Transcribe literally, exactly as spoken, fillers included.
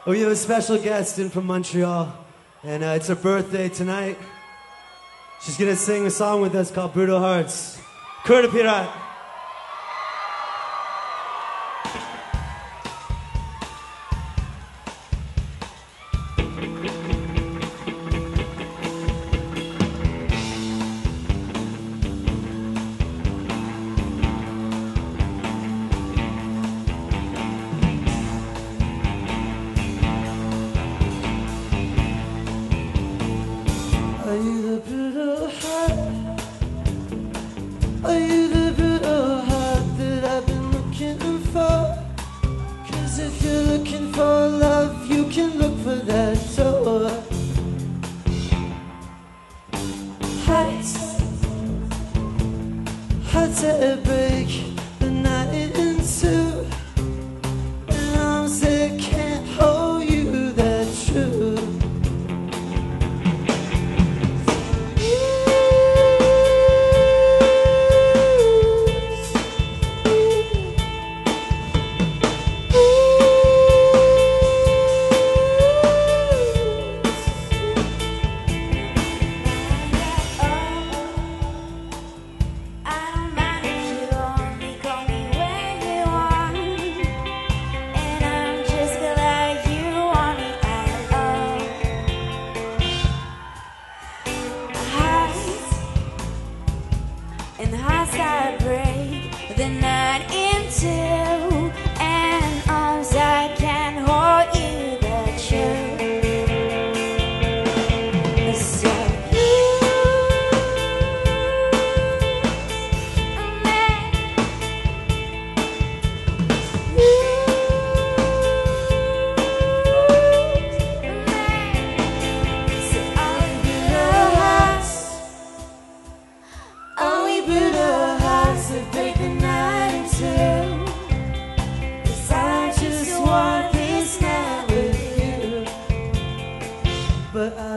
We have a special guest in from Montreal, and uh, it's her birthday tonight. She's gonna sing a song with us called Brutal Hearts. Curta Pirat. Are you the brutal heart? Are you the brutal heart that I've been looking for? Cause if you're looking for love, you can look for that door. Hearts, hearts that break the night in two, and arms that can't hold you that true. And the hearts that break the night in two, and arms that can hold you that true. So break the night in two, 'cause I just want this night with you. But I